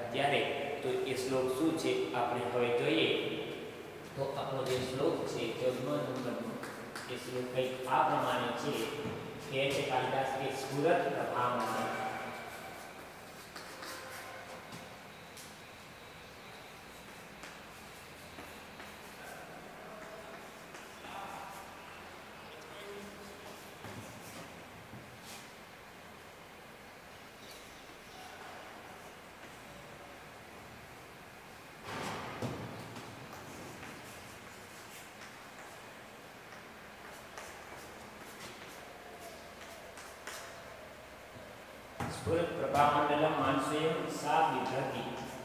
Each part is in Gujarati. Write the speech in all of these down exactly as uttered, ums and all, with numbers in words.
જ્યારે તો એ શ્લોક શું છે આપણે હવે જોઈએ તો આપણો જે શ્લોક છે ચૌદમો નંબરનો એ શ્લોક કંઈક આ પ્રમાણે છે કે છે કાલિદાસ કે સ્ફુરત પ્રભામંડલમ स्फुरत प्रभामंडलम मानसेयम सा बिभ्रति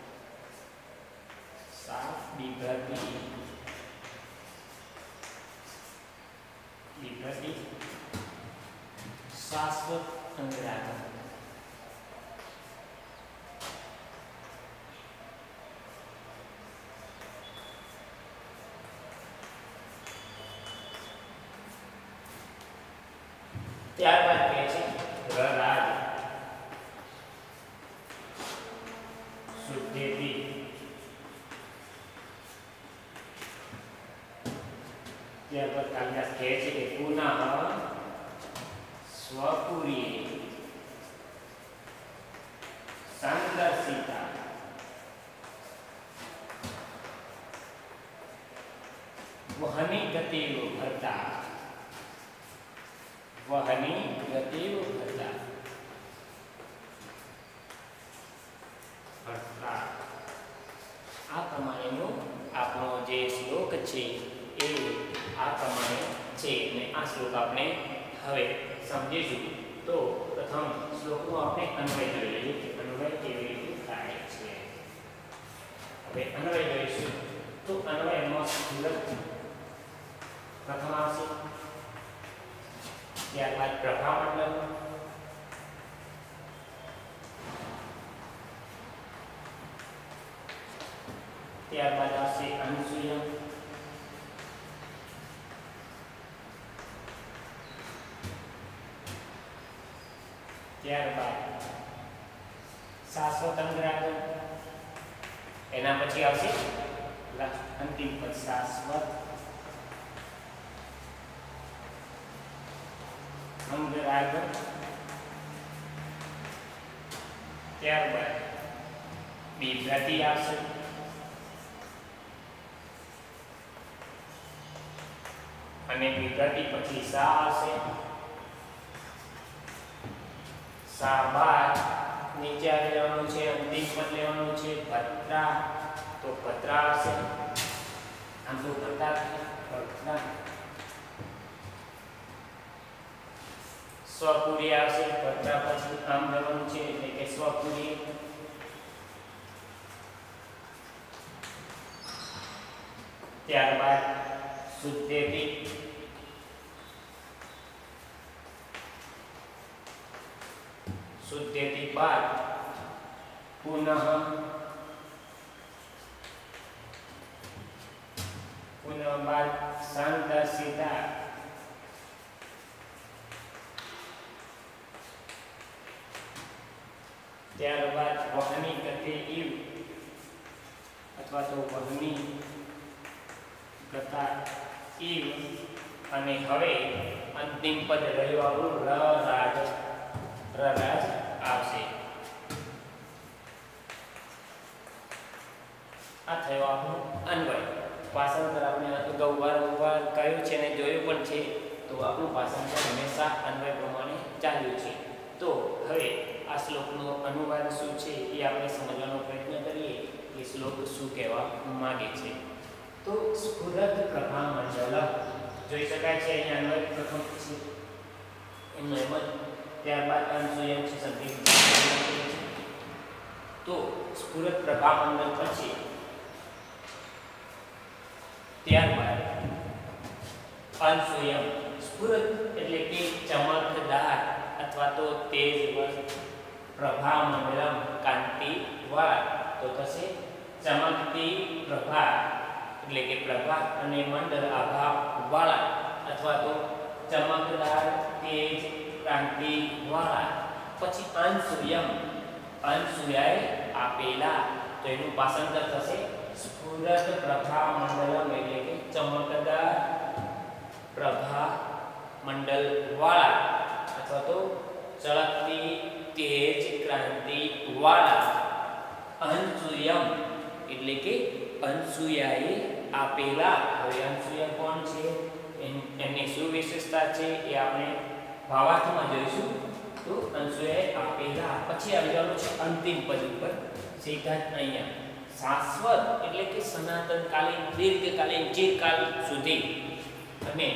सा बिभ्रति बिभ्रति शाश्वत अंगरागम ત્યારબાદ કહે છે રરાજ शुद्धेति ત્યારબાદ કાલિદાસ કહે છે કે પુનઃ સ્વપુરી સંદર્શિતા વહની ગતિવ ભરતા વહની ગતિવ ભરતા આ પ્રમાણેનો આપણો જે શ્લોક છે એ આ પ્રમાણે છે અને આ શ્લોક આપણે હવે સમજીશું. તો પ્રથમ શ્લોકનો આપણે અન્વય જોઈ લઈએ કે અન્વય કેવી રીતે થાય છે. હવે અન્વય જોઈશું તો અન્વયમાં સ્ફુરત પ્રથમ આવશે, ત્યારબાદ પ્રભામંડલમ, ત્યારબાદ આવશે અનસૂયમ, ત્યારબાદ શાશ્વત અંગરાગમ, એના પછી આવશે અંતિમ પદ શાશ્વત અંગરાગમ, ત્યારબાદ બિભ્રતિ આવશે, અને બિભ્રતિ પછી સા આવશે, સા બાદ નીચે આવી લેવાનું છે, અંતિમ પદ લેવાનું છે ભત્રા, તો ભત્રા આવશે, આમ તો ભત્રા ભત્રા, સ્વપુરી આવશે, ભત્રા પછી આમ લેવાનું છે એટલે કે સ્વપુરી, ત્યારબાદ શુદ્ધેતિ, શુદ્ધેતિ બાદ પુનઃ પુનઃ બાદ સંદર્શિતા, ત્યારબાદ વહની ગતિ ઇવ અથવા તો વહની ગતા ઇવ, અને હવે અંતિમ પદ રહ્યું આપણું રરાજ, રરાજ આવશે. આ થયો આપણું અન્વય. ભાષાંતર આપણે અગાઉ વારંવાર કહ્યું છે અને જોયું પણ છે, તો આપણું ભાષાંતર હંમેશા અન્વય પ્રમાણે ચાલ્યું છે. તો હવે આ શ્લોકનો અનુવાદ શું છે એ આપણે સમજવાનો પ્રયત્ન કરીએ કે શ્લોક શું કહેવા માંગે છે. તો સ્ફુરત પ્રભામંડલમ જોઈ શકાય છે અહીંયા અન્વય પ્રથમ છે એમનો એમ જ, ત્યારબાદ અનસૂયમ છે સંધિ. તો સ્ફુરત પ્રભામંડલ પછી ત્યારબાદ અનસૂયમ, સ્ફુરત એટલે કે ચમકદાર અથવા તો તેજવંત, પ્રભામંડલમ કાંતિવાર, તો થશે ચમકતી પ્રભા એટલે કે પ્રભા અને મંડળ આભા વાળા અથવા તો ચમકદાર તેજ કાંતિ વાળા. પછી અનસૂયમ અનસૂયાએ આપેલા, તો એનું ભાષાંતર થશે સ્ફુરત પ્રભા મંડલમ, એટલે કે ચમકદાર પ્રભા મંડલ વાળા અથવા તો ચળકતી તેજ ક્રાંતિ વાળા અનસૂયમ, એટલે કે અનસૂયાએ આપેલા. હવે અનસૂયા કોણ છે, એમની શું વિશેષતા છે એ આપણે ભાવાર્થમાં જોઈશું. તો અનસૂયાએ આપેલા પછી આવી જવાનું છે અંતિમ પદ ઉપર, સીધા જ અહીંયા શાશ્વત એટલે કે સનાતનકાલીન, દીર્ઘકાલીન, ચિરકાલ સુધી, અને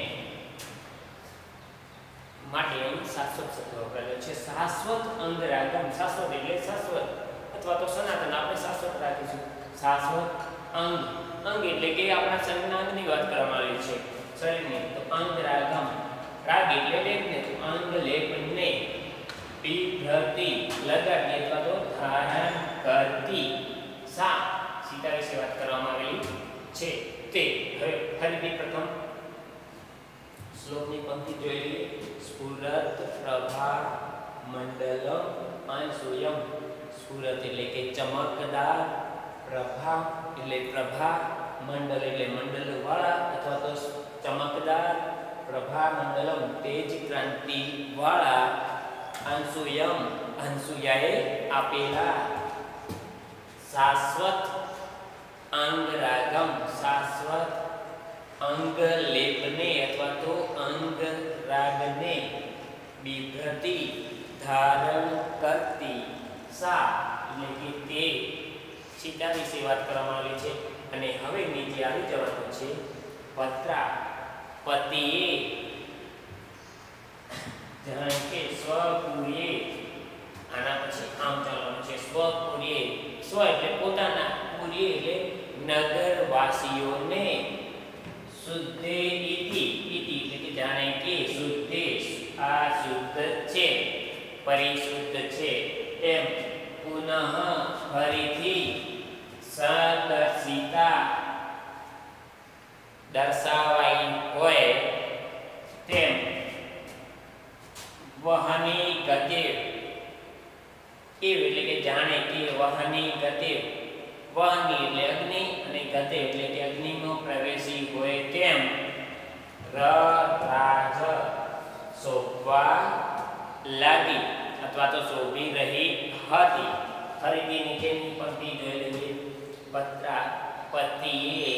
માટે અહીં શાશ્વત શબ્દ વપરાયેલો છે. શાશ્વત અંગરાગમ, શાશ્વત એટલે શાશ્વત અથવા તો સનાતન, આપણે શાશ્વત રાખીશું. શાશ્વત અંગ, અંગ એટલે કે આપણા શરીરના અંગની વાત કરવામાં આવી છે, શરીરની. તો અંગરાગમ, રાગ એટલે લેપને, તો અંગ લેપને બિભ્રતી લગાડતી અથવા તો ધારણ કરતી સા સીતા વિશે વાત કરવામાં આવેલી છે. તે હવે ફરીથી પ્રથમ શ્લોકની પંક્તિ જોઈ લઈએ. સ્ફુરત પ્રભા મંડલમ અનસૂયમ, સ્ફુરત એટલે કે ચમકદાર, પ્રભા એટલે પ્રભા, મંડલ એટલે મંડલ વાળા અથવા તો ચમકદાર પ્રભા મંડલમ તેજ ક્રાંતિ વાળા અનસૂયમ, અનસૂયાએ આપેલા શાશ્વત અંગરાગમ, શાશ્વત અંગ લેપને અથવા તો અંગ રાગને બિભ્રતિ ધારણ કરતી સા એટલે કે તે સીતા વિશે વાત કરવામાં આવી છે. અને હવે નીચે આવી જવાનું છે પત્રા, પતિએ, જાણે કે સ્વપુર્યે, આના પછી આમ ચાલવાનું છે સ્વપુર્યે, સ્વ એટલે પોતાના, પુર્યે એટલે નગરવાસીઓને, શુદ્ધે ઇતિ, ઇતિ એટલે કે જાણે કે, શુદ્ધે આ શુદ્ધ છે, પરિશુદ્ધ છે એમ, પુનઃ ફરીથી, સદર્શિતા દર્શાવાઈ હોય તેમ, વહની ગતિર, એવ એટલે કે જાણે કે, વહની ગતિર, વહની એટલે અગ્નિ અને ગતિ એટલે કે અગ્નિમાં પ્રવેશી હોય તેમ, રાજ શોભવા લાગી અથવા તો શોભી રહી હતી. ફરીથી નીચેની પંક્તિ જોઈ લઈએ. પત્રા, પતિએ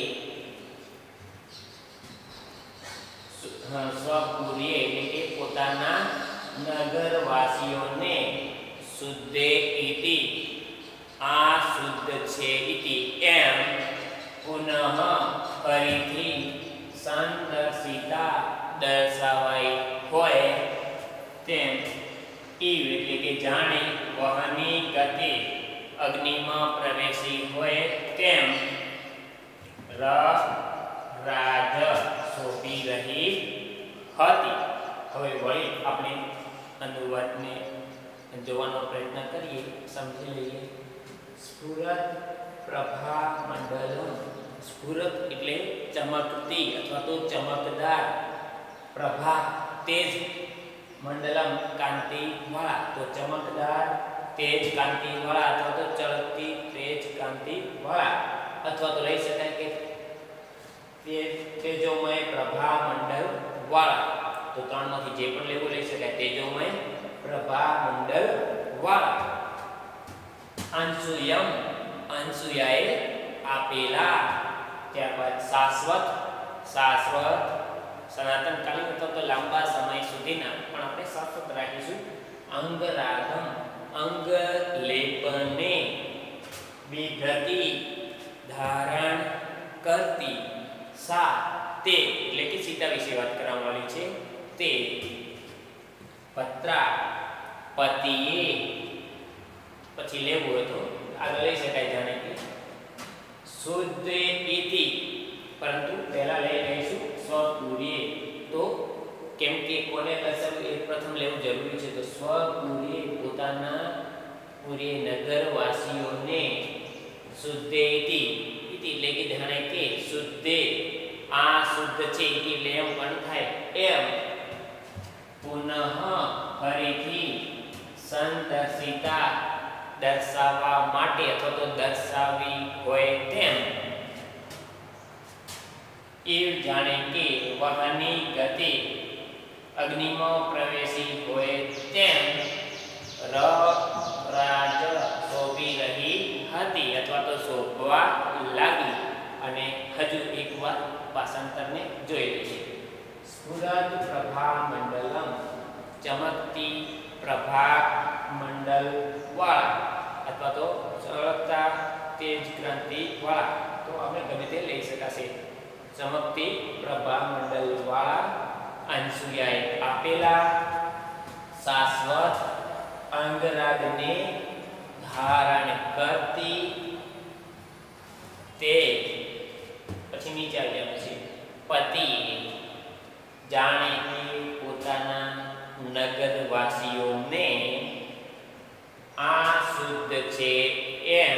સ્વપુર્યે એટલે કે પોતાના નગરવાસીઓને, શુદ્ધે ઇતિ આ શુદ્ધ છે, ઇતિ એમ, પુનઃ ફરીથી, સંદર્શિતા દર્શાવાઈ હોય તેમ, ઈવ એટલે કે જાણે, વહની ગતિ અગ્નિમાં પ્રવેશી હોય તેમ, ર રાજ શોભી રહી હતી. હવે વળી આપણે અનુવાદને જોવાનો પ્રયત્ન કરીએ, સમજી લઈએ. સ્ફુરત પ્રભા મંડલમ, સ્ફુરત એટલે ચમકતી અથવા તો ચમકદાર, પ્રભા તેજ, મંડલમ કાંતિ વાળા, તો ચમકદાર તેજ કાંતિ વાળા અથવા તો ચળકતી તેજ કાંતિ વાળા, અથવા તો લઈ શકાય કે તેજોમય પ્રભા મંડળ વાળા. તો ત્રણમાંથી જે પણ લેવું લઈ શકાય, તેજોમય પ્રભા મંડળ વાળા. અનસૂયમ, અનસૂયાએ આપેલા. ત્યારબાદ શાશ્વત, શાશ્વત સનાતનકાલીન અથવા તો લાંબા સમય સુધીના, પણ આપણે શાશ્વત રાખીશું. અંગરાગમ, અંગ લેપને બિભ્રતિ ધારણ કરતી સા તે એટલે કે સીતા વિશે વાત કરવામાં આવી છે. તે પત્રા, પતિએ પછી લેવું હોય તો આગળ લઈ શકાય, જાણે કે શુદ્ધે ઇતિ, પરંતુ પહેલા લઈ લઈશું સ્વપુર્યે. તો કેમ કે કોને દર્શાવવું એ પ્રથમ લેવું જરૂરી છે. તો સ્વપુર્યે પોતાના પુર્યે નગરવાસીઓને, શુદ્ધે ઇતિ, ઇતિ એટલે કે જાણે કે, શુદ્ધે આ શુદ્ધ છે, ઇતિ એટલે એમ પણ થાય એમ, પુનઃ ફરીથી, સંદર્શિતા દર્શાવવા માટે અથવા તો દર્શાવી હોય તેમ એવ જાણે કે વાહનની ગતિ અગ્નિમાં પ્રવેશી હોય તેમ ર રાજ શોભી રહી હતી અથવા તો શોભવા લાગી. અને હજુ એકવાર ભાષાંતરને જોઈ લઈએ. સ્ફુરદ પ્રભા મંડલમ, ચમકતી પ્રભા મંડલ વાળા અથવા તો ચળકતા તેજ ક્રાંતિ વાળા, તો આપણે ગમે તે લઈ શકાશે. ચમકતી પ્રભા મંડલ વાળા અનસુયાએ આપેલા શાશ્વત અંગરાગને ધારણ કરતી તે પછી નીચે આવ્યા છે પતિ જાણે કે પોતાના નગરવાસીઓને આ શુદ્ધ છે એમ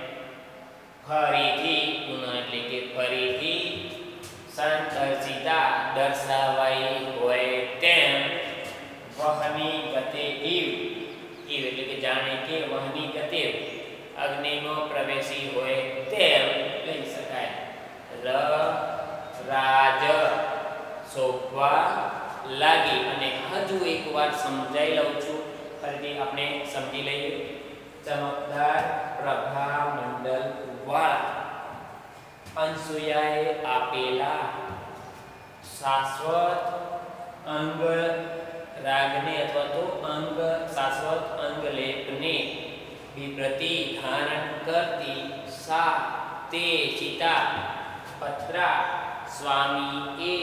ફરીથી પુનઃ એટલે કે ફરીથી સંદર્શિતા દર્શાવાઈ હોય તેમ વહની ગતે ઇવ ઇવ એટલે કે જાણે કે વહની ગતે અગ્નિમાં પ્રવેશી હોય તેમ લઈ શકાય. ર રાજ શોભવા લાગી. અને હજુ એકવાર સમજાઈ લઉં છું, ફરીથી આપણે સમજી લઈએ. ચમકદાર પ્રભા મંડલ વાળા અનસુયાએ આપેલા શાશ્વત અંગ રાગને અથવા તો અંગ શાશ્વત અંગ લેપને વિપ્રતિ ધારણ કરતી સા તે સીતા પત્રા સ્વામી એ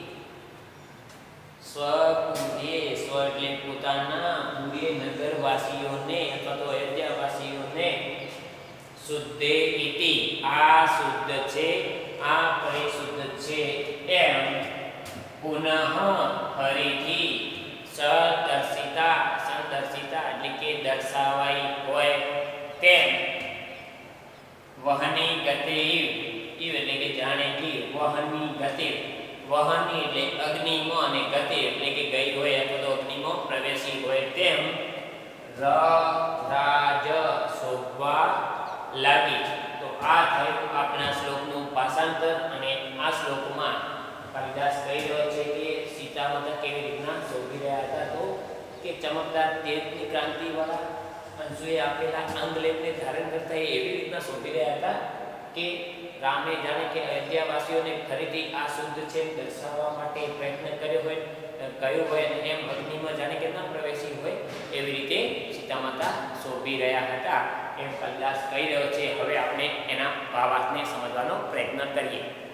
સ્વપુર્ય સ્વ એટલે પોતાના પૂર્ય નગરવાસીઓને અથવા તો અયોધ્યાવાસીઓને શુદ્ધે ઇતિ આ શુદ્ધ છે, આ પરિશુદ્ધ છે એમ પુનઃ ફરીથી સદર્શિતા સંદર્શિતા એટલે કે દર્શાવાઈ હોય તેમ વહની ગતે ઇવ ઇવ એટલે કે જાણે કે વહની ગતે વહની એટલે અગ્નિમાં અને ગતે એટલે કે ગઈ હોય અથવા તો અગ્નિમાં પ્રવેશી હોય તેમ ર રાજ શોભવા લાગી. તો આ થયું આપણા શ્લોકનું ભાષાંતર. અને આ શ્લોકમાં કાલિદાસ કહી રહ્યો છે કે સીતા માતા કેવી રીતના શોભી રહ્યા હતા, તો કે ચમકદાર તેજની ક્રાંતિ વાળા અંશુએ આપેલા અંગલેપને ધારણ કરતા એવી રીતના શોભી રહ્યા હતા કે રામે જાણે કે અયોધ્યાવાસીઓને ફરીથી આ શુદ્ધ છે દર્શાવવા માટે પ્રયત્ન કર્યો હોય કયો હોય અને એમ અગ્નિમાં જાણે કે ના પ્રવેશી હોય એવી રીતે સીતા માતા શોભી રહ્યા હતા એમ કાલિદાસ કહી રહ્યો છે. હવે આપણે એના ભાવાર્થને સમજવાનો પ્રયત્ન કરીએ.